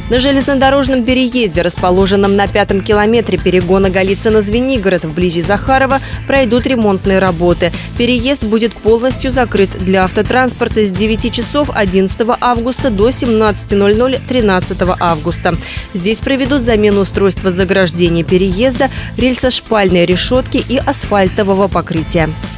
На железнодорожном переезде, расположенном на 5-м километре перегона Голицыно-Звенигород вблизи Захарова, пройдут ремонтные работы. Переезд будет полностью закрыт для автотранспорта с 9 часов 11 августа до 17:00 13 августа. Здесь проведут замену устройства заграждения переезда, рельсошпальной решетки и асфальтового покрытия.